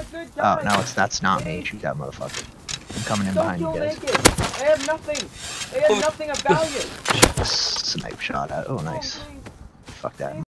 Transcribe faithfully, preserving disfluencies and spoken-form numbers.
good guy. Oh, no, it's that's not me. Shoot that motherfucker. I'm coming in Don't behind you kill guys. naked. I have nothing. I have nothing of value. Snipe shot at. Oh, nice. Oh, please. Fuck that.